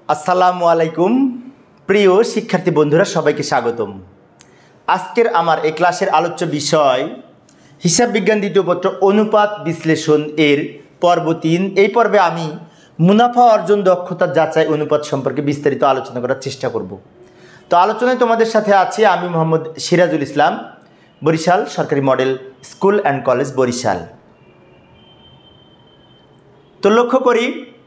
আসসালামু আলাইকুম প্রিয় শিক্ষার্থী বন্ধুরা, সবাইকে স্বাগতম। আজকের আমার এই ক্লাসের আলোচ্য বিষয় হিসাব বিজ্ঞান দ্বিতীয় পত্র অনুপাত বিশ্লেষণ এর পর্ব 3। এই পর্বে আমি মুনাফা অর্জন দক্ষতা যাচাই অনুপাত সম্পর্কে বিস্তারিত আলোচনা করার চেষ্টা করব। তো আলোচনায় তোমাদের সাথে আছি আমি মোহাম্মদ সিরাজুল ইসলাম, বরিশাল সরকারি model school and college Barishal. তো লক্ষ্য করি,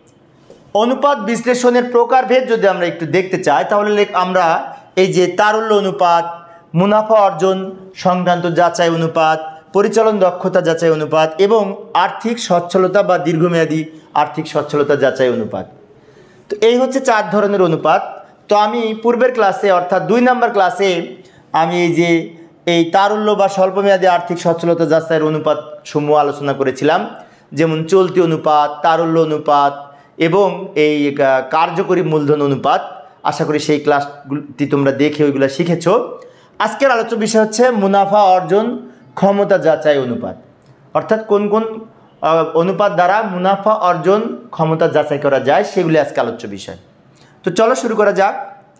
অনুপাত বিশ্লেষণের প্রকারভেদ যদি আমরা একটু দেখতে চাই তাহলে আমরা এই যে তারল্য অনুপাত, মুনাফা অর্জন সংক্রান্ত যাচাই অনুপাত, পরিচালন দক্ষতা যাচাই অনুপাত এবং আর্থিক সচ্ছলতা বা দীর্ঘমেয়াদী আর্থিক সচ্ছলতা যাচাই অনুপাত, তো এই হচ্ছে 4 ধরনের অনুপাত। তো আমি পূর্বের ক্লাসে অর্থাৎ 2 নম্বর ক্লাসে আমি এই তারল্য বা স্বল্পমেয়াদী আর্থিক সচ্ছলতা যাচাইয়ের অনুপাত সমূহ আলোচনা করেছিলাম, যেমন চলতি অনুপাত, তারল্য অনুপাত এবং এই কার্যকরী মূলধন অনুপাত। আশা করি সেই ক্লাসটি তোমরা দেখে ওইগুলো শিখেছো। আজকের আলোচ্য বিষয় হচ্ছে মুনাফা অর্জন ক্ষমতা যাচাই অনুপাত, অর্থাৎ কোন কোন অনুপাত দ্বারা মুনাফা অর্জন ক্ষমতা যাচাই করা যায় সেগুলি আজকে আলোচ্য বিষয়। তো চলো শুরু করা যাক।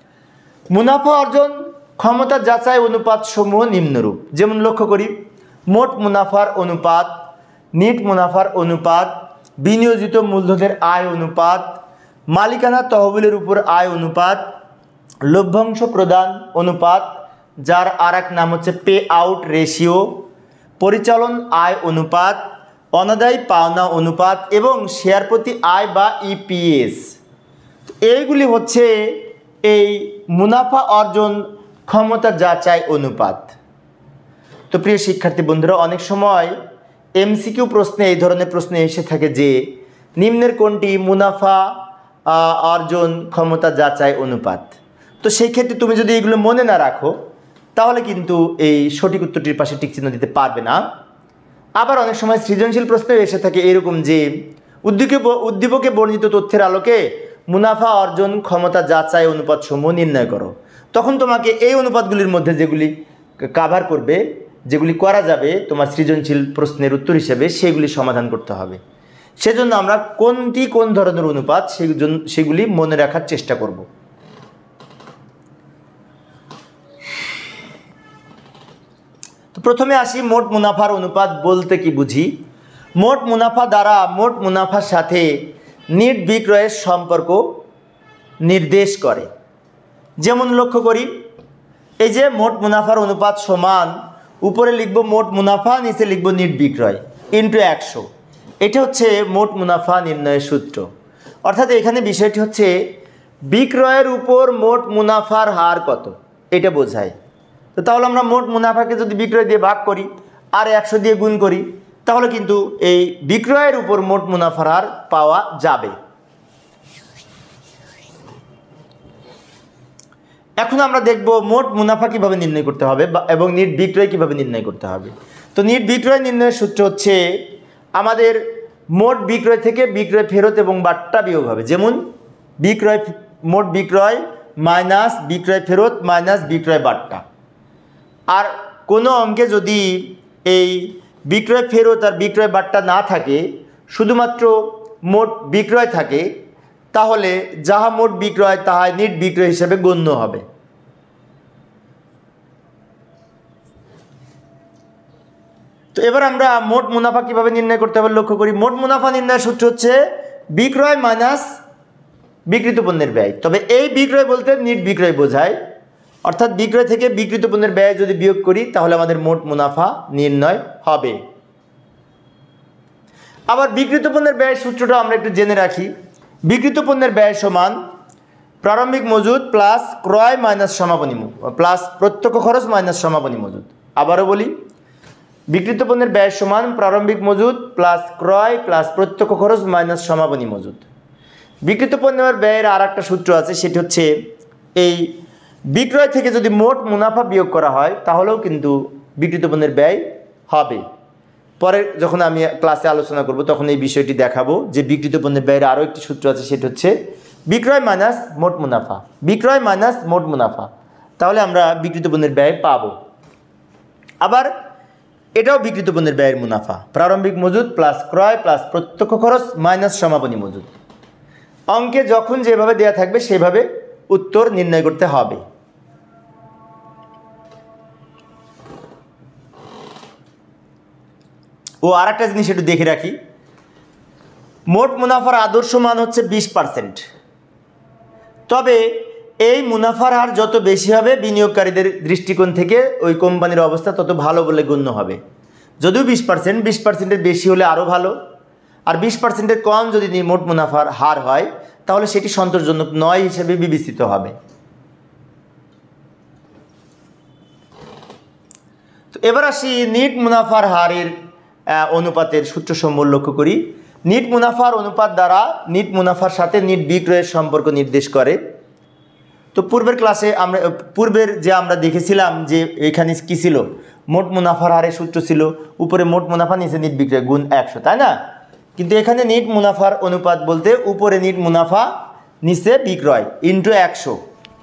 মুনাফা অর্জন ক্ষমতা যাচাই অনুপাত সমূহ নিম্নরূপ। যেমন লক্ষ্য করি, মোট মুনাফার অনুপাত, নিট মুনাফার অনুপাত, বিনিয়োজিত মূলধনের আয় অনুপাত, মালিকানা তহবিলের উপর আয় অনুপাত, লভ্যাংশ প্রদান অনুপাত যার আর এক নাম হচ্ছে পে আউট রেশিও, পরিচালন আয় অনুপাত, অনাদায়ী পাওনা অনুপাত এবং শেয়ার প্রতি আয় বা ইপিএস। এইগুলি হচ্ছে এই মুনাফা অর্জন ক্ষমতা যাচাই অনুপাত। তো প্রিয় শিক্ষার্থী বন্ধুরা, অনেক সময় এমসিকিউ প্রশ্নে এই ধরনের প্রশ্ন এসে থাকে যে নিম্নের কোনটি মুনাফা অর্জন ক্ষমতা যাচাই অনুপাত। তো সেই ক্ষেত্রে তুমি যদি এগুলো মনে না রাখো তাহলে কিন্তু এই সঠিক উত্তরটির পাশে টিক চিহ্ন দিতে পারবে না। আবার অনেক সময় সৃজনশীল প্রশ্ন এসে থাকে এরকম যে উদ্দীপকে বর্ণিত তথ্যের আলোকে মুনাফা অর্জন ক্ষমতা যাচাই অনুপাত সমূহ নির্ণয় করো। তখন তোমাকে এই অনুপাতগুলির মধ্যে যেগুলি কাভার করবে, যেগুলি করা যাবে তোমার সৃজনশীল প্রশ্নের উত্তর হিসেবে, সেগুলি সমাধান করতে হবে। সেজন্য আমরা কোনটি কোন ধরনের অনুপাত সেগুলি মনে রাখার চেষ্টা করব। তো প্রথমে আসি, মোট মুনাফার অনুপাত বলতে কি বুঝি। মোট মুনাফা দ্বারা মোট মুনাফার সাথে নিট বিক্রয়ের সম্পর্ক নির্দেশ করে। যেমন লক্ষ্য করি, এই যে মোট মুনাফার অনুপাত সমান, উপরে লিখব মোট মুনাফা, নিচে লিখব নিট বিক্রয় ইন্টু 100। এটা হচ্ছে মোট মুনাফা নির্ণয়ের সূত্র। অর্থাৎ এখানে বিষয়টি হচ্ছে বিক্রয়ের উপর মোট মুনাফার হার কত, এটা বোঝায়। তো তাহলে আমরা মোট মুনাফাকে যদি বিক্রয় দিয়ে ভাগ করি আর 100 দিয়ে গুণ করি তাহলে কিন্তু এই বিক্রয়ের উপর মোট মুনাফার হার পাওয়া যাবে। এখন আমরা দেখব মোট মুনাফা কিভাবে নির্ণয় করতে হবে এবং নিট বিক্রয় কিভাবে নির্ণয় করতে হবে। তো নিট বিক্রয় নির্ণয়ের সূত্র হচ্ছে আমাদের মোট বিক্রয় থেকে বিক্রয় ফেরত এবং বাট্টা বিয়োগ হবে। যেমন মোট বিক্রয় মাইনাস বিক্রয় ফেরত মাইনাস বিক্রয় বাট্টা। আর কোনো অঙ্কে যদি এই বিক্রয় ফেরত আর বিক্রয় বাট্টা না থাকে, শুধুমাত্র মোট বিক্রয় থাকে, তাহলে যাহা মোট বিক্রয় তাহা নিট বিক্রয় হিসেবে গণ্য হবে। তো এবার আমরা মোট মুনাফা কিভাবে নির্ণয় করতে হবে লক্ষ্য করি। মোট মুনাফা নির্ণয়ের সূত্র হচ্ছে বিক্রয় মাইনাস বিক্রিত পণ্যের ব্যয়। তবে এই বিক্রয় বলতে নিট বিক্রয় বোঝায়, অর্থাৎ বিক্রয় থেকে বিক্রিত পণ্যের ব্যয় যদি বিয়োগ করি তাহলে আমাদের মোট মুনাফা নির্ণয় হবে। আবার বিক্রিত পণ্যের ব্যয়ের সূত্রটা আমরা একটু জেনে রাখি। বিক্রিত পণ্যের ব্যয় সমান প্রারম্ভিক মজুদ প্লাস ক্রয় মাইনাস সমাপনী প্লাস প্রত্যক্ষ খরচ মাইনাস সমাপনী মজুদ। আবারও বলি, বিক্রিত পণ্যের ব্যয় সমান প্রারম্ভিক মজুদ প্লাস ক্রয় প্লাস প্রত্যক্ষ খরচ মাইনাস সমাপনী মজুদ। বিক্রিত পণ্যের ব্যয়ের আর একটা সূত্র আছে, সেটি হচ্ছে এই বিক্রয় থেকে যদি মোট মুনাফা বিয়োগ করা হয় তাহলেও কিন্তু বিক্রিত পণ্যের ব্যয় হবে। পরে যখন আমি ক্লাসে আলোচনা করব তখন এই বিষয়টি দেখাবো যে বিক্রিত পণ্যের ব্যয়ের আরও একটি সূত্র আছে, সেটি হচ্ছে বিক্রয় মাইনাস মোট মুনাফা। বিক্রয় মাইনাস মোট মুনাফা, তাহলে আমরা বিক্রিত পণ্যের ব্যয় পাবো। আবার এটাও বিক্রিত পণ্যের ব্যয়ের মুনাফা, প্রারম্ভিক মজুদ প্লাস ক্রয় প্লাস প্রত্যক্ষ খরচ মাইনাস সমাপনী মজুদ। অঙ্কে যখন যেভাবে দেয়া থাকবে সেভাবে উত্তর নির্ণয় করতে হবে। ও আরেকটা জিনিস একটু দেখে রাখি, মোট মুনাফার আদর্শ মান হচ্ছে 20%। তবে এই মুনাফার হার যত বেশি হবে বিনিয়োগকারীদের দৃষ্টিকোণ থেকে ওই কোম্পানির অবস্থা তত ভালো বলে গণ্য হবে। যদিও 20%-20%-এর বেশি হলে আরও ভালো, আর 20%-এর কম যদি মোট মুনাফার হার হয় তাহলে সেটি সন্তোষজনক নয় হিসেবে বিবেচিত হবে। তো এবার আসি নিট মুনাফার হারের অনুপাতের সূত্রসমূহ লক্ষ্য করি। নিট মুনাফার অনুপাত দ্বারা নিট মুনাফার সাথে নিট বিক্রয়ের সম্পর্ক নির্দেশ করে। তো পূর্বের ক্লাসে আমরা দেখেছিলাম যে এখানে কি ছিল, মোট মুনাফার হারের সূত্র ছিল উপরে মোট মুনাফা নিচে নিট বিক্রয় গুণ 100, তাই না? কিন্তু এখানে নিট মুনাফার অনুপাত বলতে উপরে নিট মুনাফা নিচে বিক্রয় ইন্টু 100।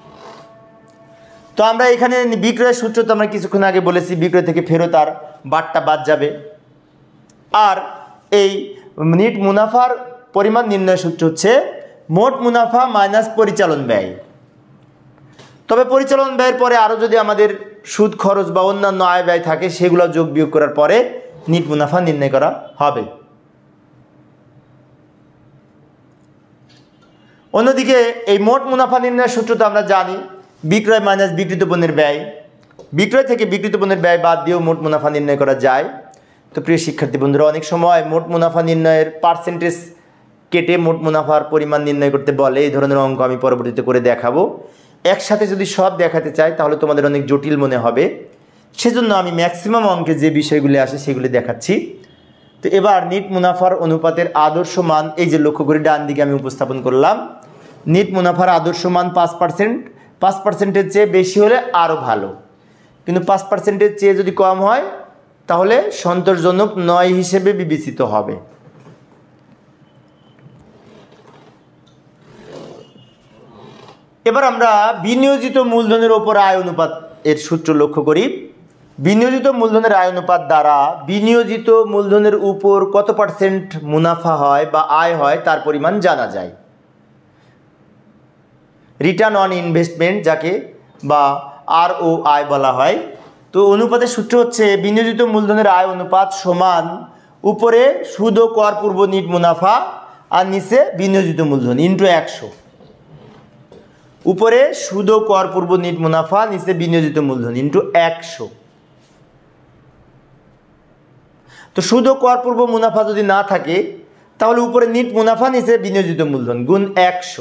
তো আমরা এখানে বিক্রয়ের সূত্র তো আমরা কিছুক্ষণ আগে বলেছি, বিক্রয় থেকে ফেরত আর বাটটা বাদ যাবে। আর এই নিট মুনাফার পরিমাণ নির্ণয় সূত্র হচ্ছে মোট মুনাফা মাইনাস পরিচালন ব্যয়। তবে পরিচালন ব্যয়ের পরে আরও যদি আমাদের সুদ খরচ বা অন্যান্য আয় ব্যয় থাকে সেগুলো যোগ বিয়োগ করার পরে নিট মুনাফা নির্ণয় করা হবে। অন্যদিকে এই মোট মুনাফা নির্ণয়ের সূত্র তো আমরা জানি, বিক্রয় মাইনাস বিক্রিত পণ্যের ব্যয়। বিক্রয় থেকে বিক্রিত পণ্যের ব্যয় বাদ দিয়েও মোট মুনাফা নির্ণয় করা যায়। তো প্রিয় শিক্ষার্থী বন্ধুরা, অনেক সময় মোট মুনাফা নির্ণয়ের পার্সেন্টেজ কেটে মোট মুনাফার পরিমাণ নির্ণয় করতে বলে। এই ধরনের অঙ্ক আমি পরবর্তীতে করে দেখাবো। একসাথে যদি সব দেখাতে চাই তাহলে তোমাদের অনেক জটিল মনে হবে, সেজন্য আমি ম্যাক্সিমাম অঙ্কে যে বিষয়গুলি আসে সেগুলি দেখাচ্ছি। তো এবার নিট মুনাফার অনুপাতের আদর্শ মান এই যে লক্ষ্য করে ডান দিকে আমি উপস্থাপন করলাম। নিট মুনাফার আদর্শ মান 5%। 5%-এর চেয়ে বেশি হলে আরও ভালো, কিন্তু 5%-এর চেয়ে যদি কম হয় তাহলে সন্তোষজনক নয় হিসেবে বিবেচিত হবে। এবার আমরা বিনিয়োজিত মূলধনের ওপর আয় অনুপাত এর সূত্র লক্ষ্য করি। বিনিয়োজিত মূলধনের আয় অনুপাত দ্বারা বিনিয়োজিত মূলধনের উপর কত পার্সেন্ট মুনাফা হয় বা আয় হয় তার পরিমাণ জানা যায়। রিটার্ন অন ইনভেস্টমেন্ট যাকে বা ROI বলা হয়। তো অনুপাতের সূত্র হচ্ছে বিনিয়োজিত মূলধনের আয় অনুপাত সমান উপরে সুদ ও কর পূর্ব নিট মুনাফা আর নিচে বিনিয়োজিত মূলধন ইন্টু 100। উপরে সুদ ও কর পূর্ব নিট মুনাফা নিচে বিনিয়োজিত মূলধন ইন্টু 100। তো সুদ ও কর পূর্ব মুনাফা যদি না থাকে তাহলে উপরে নিট মুনাফা নিচে বিনিয়োজিত মূলধন গুণ 100।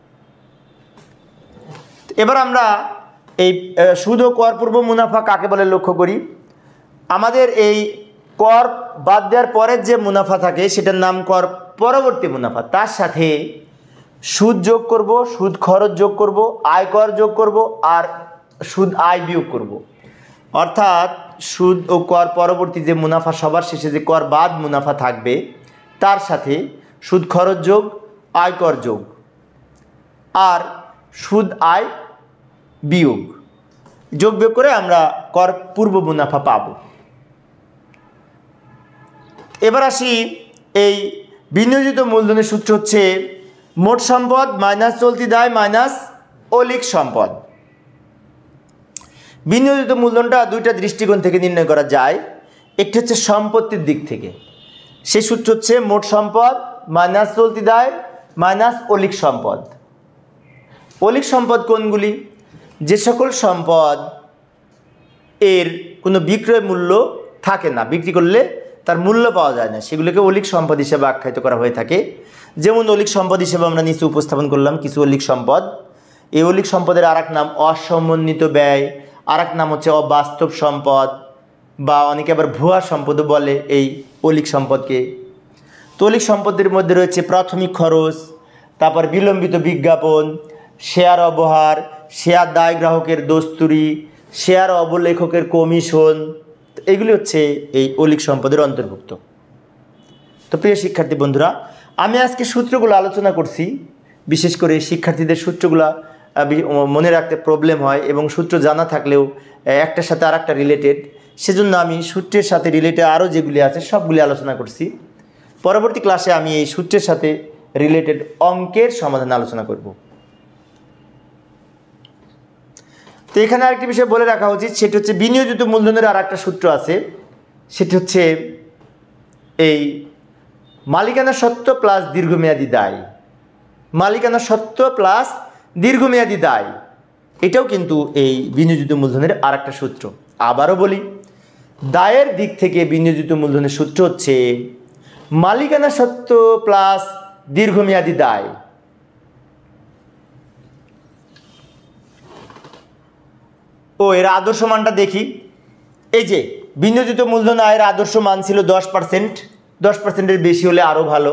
এবার আমরা এই সুদ ও কর পূর্ব মুনাফা কাকে বলে লক্ষ্য করি। আমাদের এই কর বাদ দেওয়ার পরের যে মুনাফা থাকে সেটার নাম কর পরবর্তী মুনাফা। তার সাথে সুদ যোগ করব, সুদ খরচ যোগ করব, আয়কর যোগ করব আর সুদ আয় বিয়োগ করব। অর্থাৎ সুদ ও কর পরবর্তী যে মুনাফা সবার শেষে যে কর বাদ মুনাফা থাকবে তার সাথে সুদ খরচ যোগ, আয়কর যোগ আর সুদ আয় বিয়োগ, যোগ বিয়োগ করে আমরা কর পূর্ব মুনাফা পাব। এবার আসি এই বিনিয়োজিত মূলধনের সূত্র হচ্ছে মোট সম্পদ মাইনাস চলতি দায় মাইনাস অলিক সম্পদ। বিনিয়োজিত মূলধনটা দুইটা দৃষ্টিকোণ থেকে নির্ণয় করা যায়। একটি হচ্ছে সম্পত্তির দিক থেকে, সেই সূত্র হচ্ছে মোট সম্পদ মাইনাস চলতি দায় মাইনাস অলিক সম্পদ। অলিক সম্পদ কোনগুলি? যে সকল সম্পদ এর কোনো বিক্রয় মূল্য থাকে না, বিক্রি করলে তার মূল্য পাওয়া যায় না, সেগুলোকে অলিক সম্পদ হিসেবে আখ্যায়িত করা হয়ে থাকে। যেমন অলিক সম্পদ হিসেবে আমরা নিচে উপস্থাপন করলাম কিছু অলিক সম্পদ। এই অলিক সম্পদের আর এক নাম অসমন্বিত ব্যয়, আর এক নাম হচ্ছে অবাস্তব সম্পদ বা অনেকে আবার ভুয়া সম্পদও বলে এই অলিক সম্পদকে। তো অলিক সম্পদের মধ্যে রয়েছে প্রাথমিক খরচ, তারপর বিলম্বিত বিজ্ঞাপন, শেয়ার অবহার, শেয়ার দায় গ্রাহকের দস্তুরি, শেয়ার অবলেখকের কমিশন, এগুলি হচ্ছে এই অলিক সম্পদের অন্তর্ভুক্ত। তো প্রিয় শিক্ষার্থী বন্ধুরা, আমি আজকে সূত্রগুলো আলোচনা করছি। বিশেষ করে শিক্ষার্থীদের সূত্রগুলো মনে রাখতে প্রবলেম হয় এবং সূত্র জানা থাকলেও একটার সাথে আর একটা রিলেটেড, সেজন্য আমি সূত্রের সাথে রিলেটেড আরও যেগুলি আছে সবগুলি আলোচনা করছি। পরবর্তী ক্লাসে আমি এই সূত্রের সাথে রিলেটেড অঙ্কের সমাধান আলোচনা করব। তো এখানে আরেকটি বিষয় বলে রাখা উচিত, সেটি হচ্ছে বিনিয়োজিত মূলধনের আর একটা সূত্র আছে, সেটি হচ্ছে এই মালিকানা সত্ত্ব প্লাস দীর্ঘমেয়াদী দায়। মালিকানা সত্ত্ব প্লাস দীর্ঘমেয়াদী দায়, এটাও কিন্তু এই বিনিয়োজিত মূলধনের আর একটা সূত্র। আবারও বলি, দায়ের দিক থেকে বিনিয়োজিত মূলধনের সূত্র হচ্ছে মালিকানা সত্ত্ব প্লাস দীর্ঘমেয়াদী দায়। এর আদর্শ মানটা দেখি। এই যে বিনিয়োজিত মূলধন আয়ের আদর্শ মান ছিল 10%, 10%-এর বেশি হলে আরও ভালো।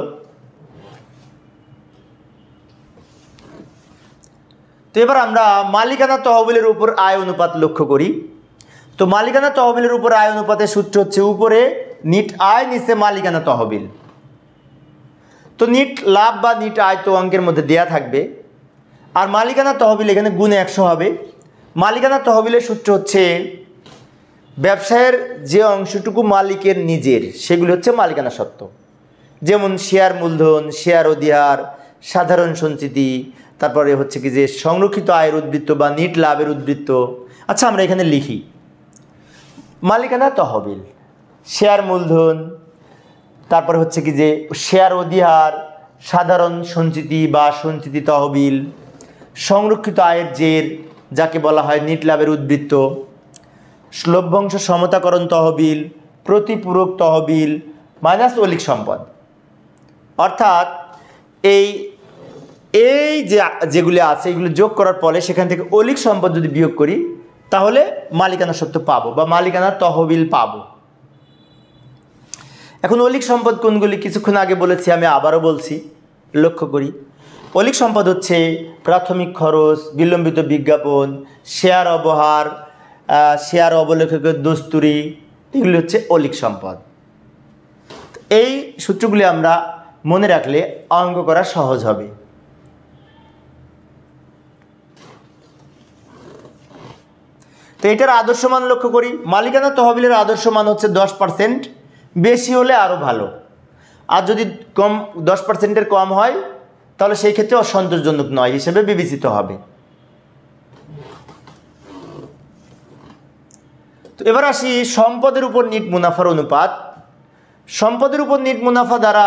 তো এবার আমরা মালিকানা তহবিলের উপর আয় অনুপাত লক্ষ্য করি। তো মালিকানা তহবিলের উপর আয় অনুপাতের সূত্র হচ্ছে উপরে নিট আয়, নিচে মালিকানা তহবিল। তো নিট লাভ বা নিট আয় তো অঙ্কের মধ্যে দেয়া থাকবে, আর মালিকানা তহবিল এখানে গুণে 100 হবে। মালিকানা তহবিলের সূত্র হচ্ছে ব্যবসায়ের যে অংশটুকু মালিকের নিজের, সেগুলি হচ্ছে মালিকানা সত্ত্ব, যেমন শেয়ার মূলধন, শেয়ার অধিহার, সাধারণ সঞ্চিতি, তারপরে হচ্ছে কি যে সংরক্ষিত আয়ের উদ্বৃত্ত বা নিট লাভের উদ্বৃত্ত। আচ্ছা, আমরা এখানে লিখি মালিকানা তহবিল, শেয়ার মূলধন, তারপরে হচ্ছে কি যে শেয়ার অধিহার, সাধারণ সঞ্চিতি বা সঞ্চিতি তহবিল, সংরক্ষিত আয়ের জের যাকে বলা হয় নিট লাভের উদ্বৃত্ত, লভ্যাংশ সমতাকরণ তহবিল, প্রতিপূরক তহবিল মাইনাস অলিক সম্পদ। অর্থাৎ এই যেগুলি আছে এগুলো যোগ করার পরে সেখান থেকে অলিক সম্পদ যদি বিয়োগ করি তাহলে মালিকানা সত্ত্ব পাবো বা মালিকানা তহবিল পাবো। এখন অলিক সম্পদ কোনগুলি কিছুক্ষণ আগে বলেছি, আমি আবারও বলছি, লক্ষ্য করি। অলিক সম্পদ হচ্ছে প্রাথমিক খরচ, বিলম্বিত বিজ্ঞাপন, শেয়ার অবহার, শেয়ার অবলেখকের দস্তুরি, এগুলি হচ্ছে অলিক সম্পদ। এই সূত্রগুলি আমরা মনে রাখলে অঙ্ক করা সহজ হবে। তো এটার আদর্শ মান লক্ষ্য করি। মালিকানা তহবিলের আদর্শ মান হচ্ছে 10%, বেশি হলে আরও ভালো, আর যদি 10%-এর কম হয় তাহলে সেই ক্ষেত্রে অসন্তোষজনক নয় হিসেবে বিবেচিত হবে। তো এবার আসি সম্পদের উপর নিট মুনাফার অনুপাত। সম্পদের উপর নিট মুনাফা দ্বারা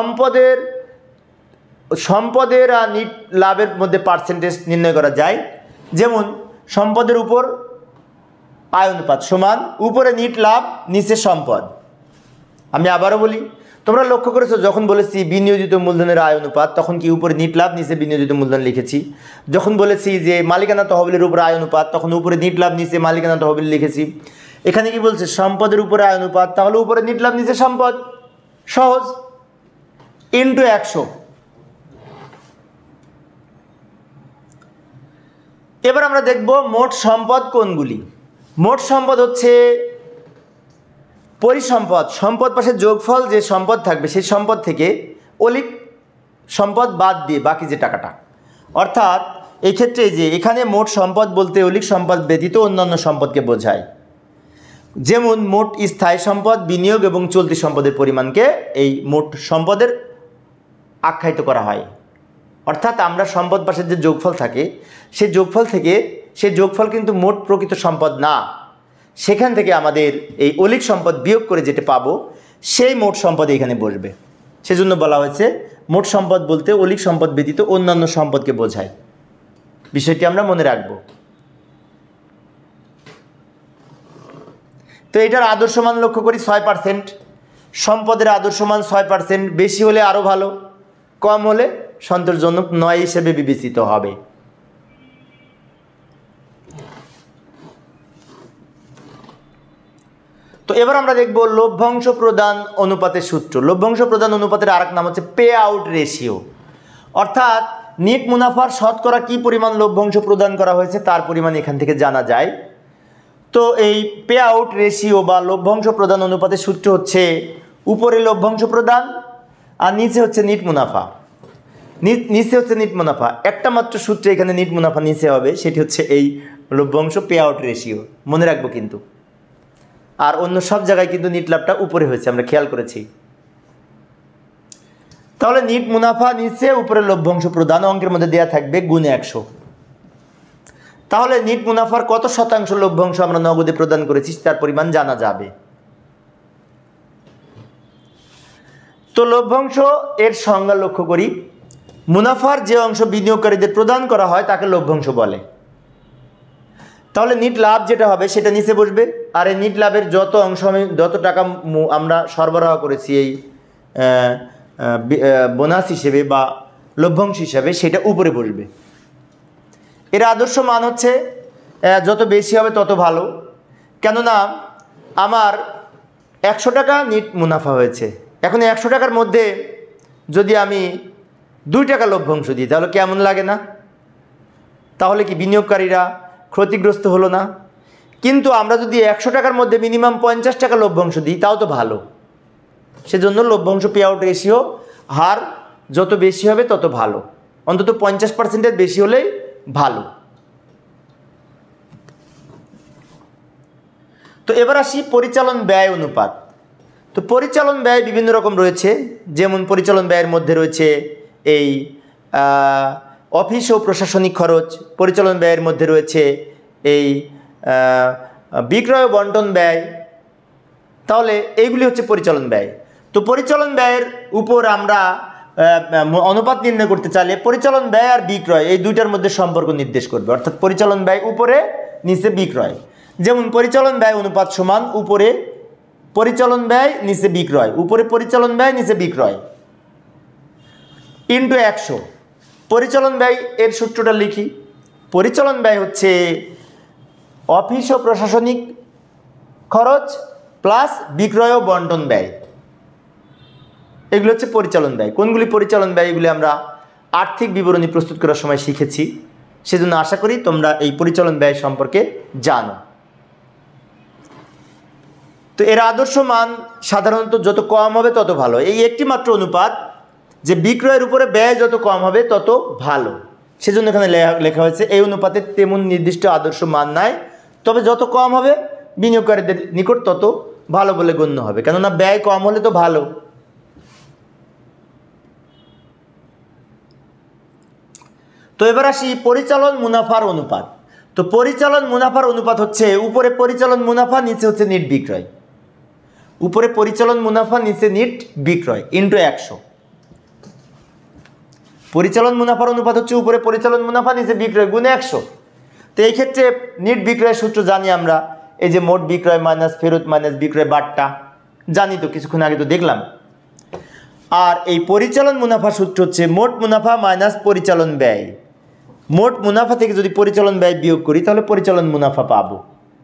সম্পদের আর নিট লাভের মধ্যে পার্সেন্টেজ নির্ণয় করা যায়। যেমন সম্পদের উপর আয় অনুপাত সমান উপরে নিট লাভ, নিচে সম্পদ। আমি আবারও বলি, তোমরা লক্ষ্য করেছো যখন বলেছি বিনিয়োজিত মূলধনের আয় অনুপাত তখন কি উপরে নিট লাভ, নিচে বিনিয়োজিত মূলধন লিখেছি। যখন বলেছি যে মালিকানা তহবিলের উপর আয় অনুপাত তখন উপরে নিট লাভ, নিচে মালিকানা তহবিল লিখেছি। এখানে কি বলছে সম্পদের উপরে আয় অনুপাত, তাহলে উপরে নিট লাভ, নিচে সম্পদ। সহজ, ইন্টু 100। এবার আমরা দেখব মোট সম্পদ কোনগুলি। মোট সম্পদ হচ্ছে পরিসম্পদ, সম্পদ পাশে যোগফল যে সম্পদ থাকবে সেই সম্পদ থেকে অলিক সম্পদ বাদ দিয়ে বাকি যে টাকাটা। অর্থাৎ এই ক্ষেত্রে যে এখানে মোট সম্পদ বলতে অলিক সম্পদ ব্যতীত অন্যান্য সম্পদকে বোঝায়। যেমন মোট স্থায়ী সম্পদ, বিনিয়োগ এবং চলতি সম্পদের পরিমাণকে এই মোট সম্পদের আখ্যায়িত করা হয়। অর্থাৎ আমরা সম্পদ পাশের যে যোগফল থাকে সেই যোগফল কিন্তু মোট প্রকৃত সম্পদ না, সেখান থেকে আমাদের এই অলিক সম্পদ বিয়োগ করে যেটা পাবো সেই মোট সম্পদ এখানে বসবে। সেজন্য বলা হয়েছে মোট সম্পদ বলতে অলিক সম্পদ ব্যতীত অন্যান্য সম্পদকে বোঝায়। বিষয়টি আমরা মনে রাখব। তো এটার আদর্শ মান লক্ষ্য করি 6%। সম্পদের আদর্শ মান 6%, বেশি হলে আরও ভালো, কম হলে সন্তোষজনক নয় হিসেবে বিবেচিত হবে। তো এবার আমরা দেখব লভ্যাংশ প্রদান অনুপাতের সূত্র। লভ্যাংশ প্রদান অনুপাতের আরেক নাম হচ্ছে পে আউট রেশিও। অর্থাৎ নিট মুনাফার শতকরা কী পরিমাণ লভ্যাংশ প্রদান করা হয়েছে তার পরিমাণ এখান থেকে জানা যায়। তো এই পে আউট রেশিও বা লভ্যাংশ প্রদান অনুপাতের সূত্র হচ্ছে উপরে লভ্যাংশ প্রদান আর নিচে হচ্ছে নিট মুনাফা। নিচে হচ্ছে নিট মুনাফা, একটা মাত্র সূত্রে এখানে নিট মুনাফা নিচে হবে, সেটি হচ্ছে এই লভ্যাংশ পে আউট রেশিও। মনে রাখবো কিন্তু, আর অন্য সব জায়গায় কিন্তু নিট লাভটা উপরে হয়েছে, আমরা খেয়াল করেছি। তাহলে নিট মুনাফা নিচে, উপরে লভ্যাংশ প্রদান, অঙ্কের মধ্যে দেওয়া থাকবে গুণ 100। তাহলে নিট মুনাফার কত শতাংশ লভ্যাংশ আমরা নগদে প্রদান করেছি তার পরিমাণ জানা যাবে। তো লভ্যাংশ এর সংজ্ঞা লক্ষ্য করি। মুনাফার যে অংশ বিনিয়োগকারীদের প্রদান করা হয় তাকে লভ্যাংশ বলে। তাহলে নিট লাভ যেটা হবে সেটা নিচে বসবে, আর এই নিট লাভের যত অংশ যত টাকা আমরা সরবরাহ করেছি এই বোনাস হিসেবে বা লভ্যাংশ হিসেবে সেটা উপরে বসবে। এর আদর্শ মান হচ্ছে যত বেশি হবে তত ভালো। কেননা আমার 100 টাকা নিট মুনাফা হয়েছে, এখন 100 টাকার মধ্যে যদি আমি 2 টাকা লভ্যাংশ দিই তাহলে কেমন লাগে না? তাহলে কি বিনিয়োগকারীরা ক্ষতিগ্রস্ত হলো না? কিন্তু আমরা যদি 100 টাকার মধ্যে মিনিমাম 50 টাকা লভ্যাংশ দিই তাও তো ভালো। সেজন্য লভ্যাংশ পে আউট রেশিও হার যত বেশি হবে তত ভালো, অন্তত 50%-এর বেশি হলেই ভালো। তো এবার আসি পরিচালন ব্যয় অনুপাত। তো পরিচালন ব্যয় বিভিন্ন রকম রয়েছে, যেমন পরিচালন ব্যয়ের মধ্যে রয়েছে এই অফিস ও প্রশাসনিক খরচ, পরিচালন ব্যয়ের মধ্যে রয়েছে এই বিক্রয় ও বন্টন ব্যয়। তাহলে এইগুলি হচ্ছে পরিচালন ব্যয়। তো পরিচালন ব্যয়ের উপর আমরা অনুপাত নির্ণয় করতে চাইলে পরিচালন ব্যয় আর বিক্রয় এই দুইটার মধ্যে সম্পর্ক নির্দেশ করবে, অর্থাৎ পরিচালন ব্যয় উপরে, নিচে বিক্রয়। যেমন পরিচালন ব্যয় অনুপাত সমান উপরে পরিচালন ব্যয় নিচে বিক্রয়, উপরে পরিচালন ব্যয় নিচে বিক্রয় ইন্টু 100। পরিচালন ব্যয় এর সূত্রটা লিখি। পরিচালন ব্যয় হচ্ছে অফিস ও প্রশাসনিক খরচ প্লাস বিক্রয় ও বন্টন ব্যয়, এগুলো হচ্ছে পরিচালন ব্যয়। কোনগুলি পরিচালন ব্যয় এগুলি আমরা আর্থিক বিবরণী প্রস্তুত করার সময় শিখেছি, সেজন্য আশা করি তোমরা এই পরিচালন ব্যয় সম্পর্কে জানো। তো এর আদর্শ মান সাধারণত যত কম হবে তত ভালো। এই একটি মাত্র অনুপাত যে বিক্রয়ের উপরে ব্যয় যত কম হবে তত ভালো, সেজন্য এখানে লেখা হয়েছে। এই অনুপাতে তেমন নির্দিষ্ট আদর্শ মান নাই, তবে যত কম হবে বিনিয়োগকারীদের নিকট তত ভালো বলে গণ্য হবে, কেননা ব্যয় কম হলে তো ভালো। তো এবার আসি পরিচালন মুনাফার অনুপাত। তো পরিচালন মুনাফার অনুপাত হচ্ছে উপরে পরিচালন মুনাফা নিচে হচ্ছে নিট বিক্রয়, উপরে পরিচালন মুনাফা নিচে নিট বিক্রয় ইন্টু 100। পরিচালন মুনাফার অনুপাত হচ্ছে উপরে পরিচালন মুনাফা নিচে বিক্রয় গুণ 100। তো এই ক্ষেত্রে নিট বিক্রয়ের সূত্র জানি আমরা, এই যে মোট বিক্রয় মাইনাস ফেরত মাইনাস বিক্রয় বাট্টা জানি, তো কিছুক্ষণ আগে তো দেখলাম। আর এই পরিচালন মুনাফার সূত্র হচ্ছে মোট মুনাফা মাইনাস পরিচালন ব্যয়। মোট মুনাফা থেকে যদি পরিচালন ব্যয় বিয়োগ করি তাহলে পরিচালন মুনাফা পাবো।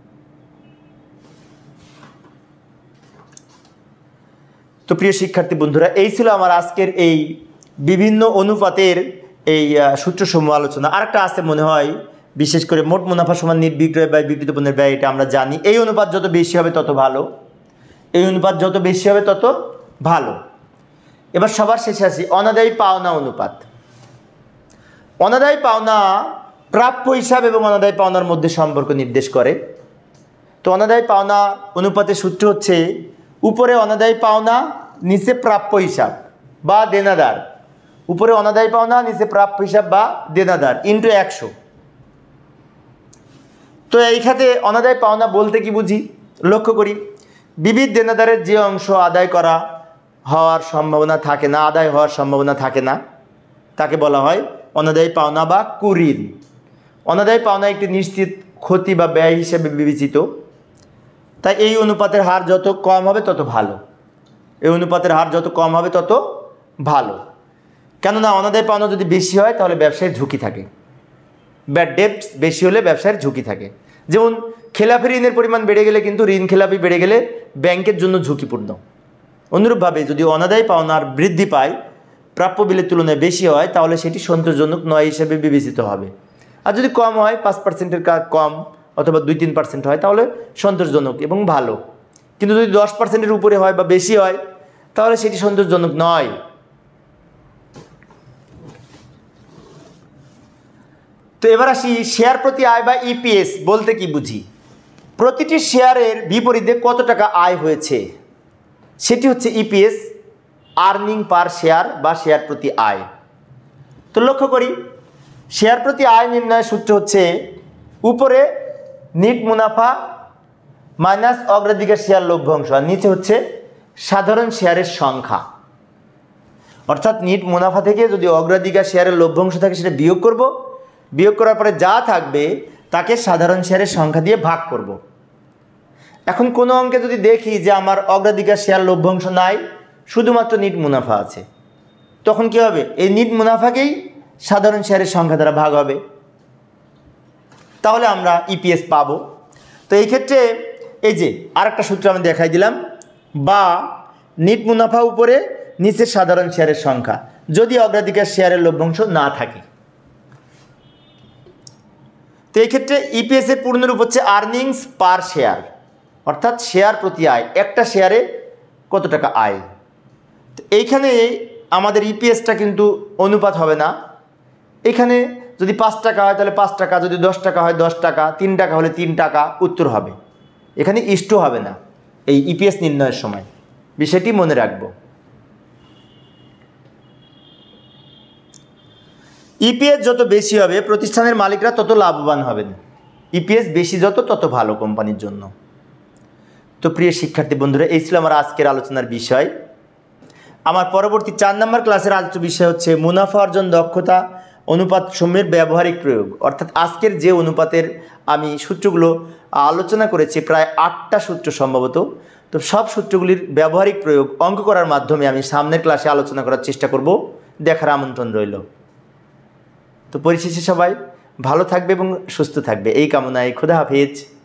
তো প্রিয় শিক্ষার্থী বন্ধুরা, এই ছিল আমার আজকের এই বিভিন্ন অনুপাতের এই সূত্রসমূহ আলোচনা। আরেকটা আছে মনে হয়, বিশেষ করে মোট মুনাফা সমান নিট বিক্রয় ব্যয় বিক্রিত পণ্যের ব্যয়, এটা আমরা জানি। এই অনুপাত যত বেশি হবে তত ভালো, এই অনুপাত যত বেশি হবে তত ভালো। এবার সবার শেষে আসি অনাদায়ী পাওনা অনুপাত। অনাদায়ী পাওনা প্রাপ্য হিসাব এবং অনাদায়ী পাওনার মধ্যে সম্পর্ক নির্দেশ করে। তো অনাদায়ী পাওনা অনুপাতের সূত্র হচ্ছে উপরে অনাদায়ী পাওনা নিচে প্রাপ্য হিসাব বা দেনাদার, উপরে অনাদায়ী পাওনা নিচে প্রাপ্য হিসাব বা দেনাদার ইন্টু 100। তো এই খাতে অনাদায়ী পাওনা বলতে কি বুঝি লক্ষ্য করি। বিবিধ দেনাদারের যে অংশ আদায় করা হওয়ার সম্ভাবনা থাকে না, আদায় হওয়ার সম্ভাবনা থাকে না, তাকে বলা হয় অনাদায়ী পাওনা বা কুঋণ। অনাদায়ী পাওনা একটি নিশ্চিত ক্ষতি বা ব্যয় হিসেবে বিবেচিত, তাই এই অনুপাতের হার যত কম হবে তত ভালো, এই অনুপাতের হার যত কম হবে তত ভালো। কেননা অনাদায়ী পাওনা যদি বেশি হয় তাহলে ব্যবসায়ের ঝুঁকি থাকে, ব্যাড ডেটস বেশি হলে ব্যবসায়ের ঝুঁকি থাকে। যেমন খেলাপি ঋণের পরিমাণ বেড়ে গেলে কিন্তু ঋণ খেলাপি বেড়ে গেলে ব্যাংকের জন্য ঝুঁকিপূর্ণ। অনুরূপভাবে যদি অনাদায়ী পাওনার বৃদ্ধি পায়, প্রাপ্য বিলের তুলনায় বেশি হয়, তাহলে সেটি সন্তোষজনক নয় হিসেবে বিবেচিত হবে। আর যদি কম হয়, 5%-এর কম অথবা 2-3% হয়, তাহলে সন্তোষজনক এবং ভালো। কিন্তু যদি 10%-এর উপরে হয় বা বেশি হয়, তাহলে সেটি সন্তোষজনক নয়। তো এবার আসি শেয়ার প্রতি আয় বা ইপিএস বলতে কি বুঝি। প্রতিটি শেয়ারের বিপরীতে কত টাকা আয় হয়েছে সেটি হচ্ছে ইপিএস। আর্নিং পার শেয়ার বা শেয়ার প্রতি আয়। তো লক্ষ্য করি শেয়ার প্রতি আয় নির্ণয়ের সূত্র হচ্ছে উপরে নিট মুনাফা মাইনাস অগ্রাধিকার শেয়ার লভ্যাংশ, আর নিচে হচ্ছে সাধারণ শেয়ারের সংখ্যা। অর্থাৎ নিট মুনাফা থেকে যদি অগ্রাধিকার শেয়ারের লভ্যাংশ থাকে সেটা বিয়োগ করব, বিয়োগ করার পরে যা থাকবে তাকে সাধারণ শেয়ারের সংখ্যা দিয়ে ভাগ করব। এখন কোনো অঙ্কে যদি দেখি যে আমার অগ্রাধিকার শেয়ার লভ্যাংশ নাই, শুধুমাত্র নিট মুনাফা আছে, তখন কি হবে? এই নিট মুনাফাকেই সাধারণ শেয়ারের সংখ্যা দ্বারা ভাগ হবে, তাহলে আমরা ইপিএস পাবো। তো এই ক্ষেত্রে এই যে আরেকটা সূত্র আমি দেখাই দিলাম, বা নিট মুনাফা উপরে নিচের সাধারণ শেয়ারের সংখ্যা যদি অগ্রাধিকার শেয়ারের লভ্যাংশ না থাকে। তো এই ক্ষেত্রে ইপিএস এর পূর্ণরূপ হচ্ছে আর্নিংস পার শেয়ার, অর্থাৎ শেয়ার প্রতি আয়, একটা শেয়ারে কত টাকা আয়। তো এইখানে আমাদের ইপিএসটা কিন্তু অনুপাত হবে না, এখানে যদি 5 টাকা হয় তাহলে 5 টাকা, যদি 10 টাকা হয় 10 টাকা, 3 টাকা হলে 3 টাকা উত্তর হবে, এখানে ইষ্ট হবে না এই ইপিএস নির্ণয়ের সময়, বিষয়টি মনে রাখবো। ইপিএস যত বেশি হবে প্রতিষ্ঠানের মালিকরা তত লাভবান হবেন, ইপিএস বেশি যত তত ভালো কোম্পানির জন্য। তো প্রিয় শিক্ষার্থী বন্ধুরা, এই ছিল আমার আজকের আলোচনার বিষয়। আমার পরবর্তী 4 নম্বর ক্লাসের আলোচ্য বিষয় হচ্ছে মুনাফা অর্জন দক্ষতা অনুপাত সমূহের ব্যবহারিক প্রয়োগ। অর্থাৎ আজকের যে অনুপাতের আমি সূত্রগুলো আলোচনা করেছি, প্রায় 8টা সূত্র সম্ভবত, তো সব সূত্রগুলির ব্যবহারিক প্রয়োগ অঙ্ক করার মাধ্যমে আমি সামনের ক্লাসে আলোচনা করার চেষ্টা করব। দেখার আমন্ত্রণ রইল। তো পরিশেষে সবাই ভালো থাকবে এবং সুস্থ থাকবে এই কামনায়। খোদা হাফেজ।